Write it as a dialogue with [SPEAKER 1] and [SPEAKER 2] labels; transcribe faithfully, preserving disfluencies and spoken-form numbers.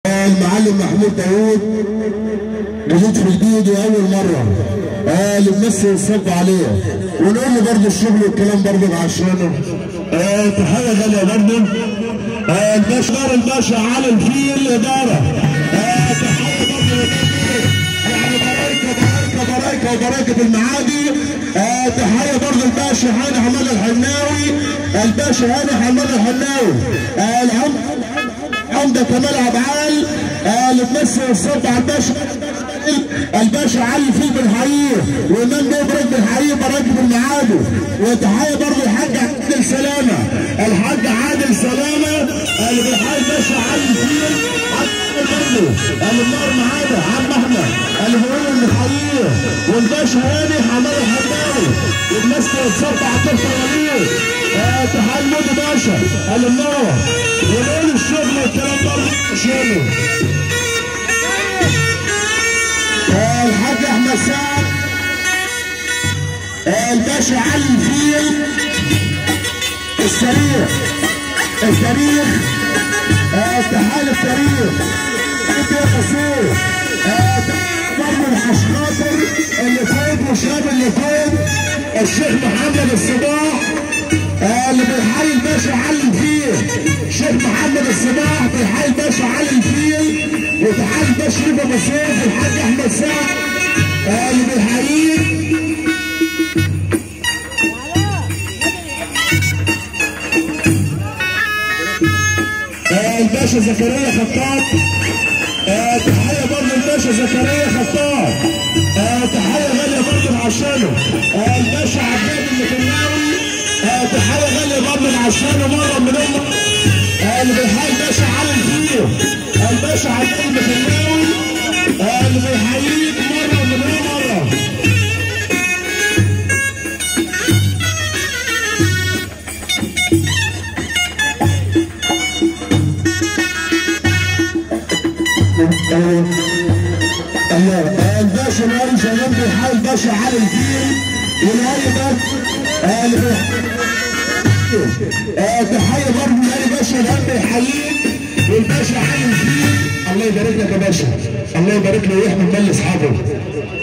[SPEAKER 1] المعلم محمود داوود جديد في الجديد واول مره آه نمثل الصب عليه ونقول له برضه الشغل والكلام برضه عشانه. آه تحيه غاليه برضه. آه الباشا دار الباشا على الفيل اداره. آه تحيه برضه يعني برايكه برايكه برايكه وبرايكه المعادي. آه تحيه برضه الباشا هاني حماد الحناوي. الباشا هاني حماد الحناوي. آه العم عمده كمال عبعال. آه اللي تمثل الصب على الباشا الباشا علي الفيل بنحييه وامام بيبرك بنحييه براكب المعادي. وتحيه برضه الحاج عادل سلامه. الحاج عادل سلامه اللي بنحيي الباشا علي الفيل برضه اللي النار معانا عم احمد اللي بيقول له بنحييه. والباشا هاني حماد الحناوي بيمثل الصب على الطرف اليمين. آه تحيه مودي باشا اللي منور ونقول الشغل والكلام برضه شغله. الحاج احمد سعد. الباشا علي الفيل. التاريخ التاريخ تحالف التاريخ انت يا قصير. برضه الحشخاطر اللي فوق والشباب اللي فوق الشيخ محمد الصباح اللي بيحيي الباشا علي الفيل. الشيخ محمد الصباح بيحيي الباشا علي الفيل وتحيي الباشا رضا مصروف والحاج احمد سعد اللي بيحييه. الباشا زكريا خطاب. تحيه برضه الباشا زكريا خطاب. تحيه غاليه برضه عشانه. الباشا عباد المكناوي. تحيه غاليه برضه عشانه مره من امه اللي بيحيي الباشا علي الفيل. الباشا عباد المكناوي اللي بيحييك مره من مره. الباشا مالي شغال بيحيي الباشا علي الفيل والهي بس اللي تحيه برضه مالي باشا الهي بيحييك والباشا علي الفيل. الله يبارك لك يا باشا. الله يبارك له ويحمي كل اصحابه.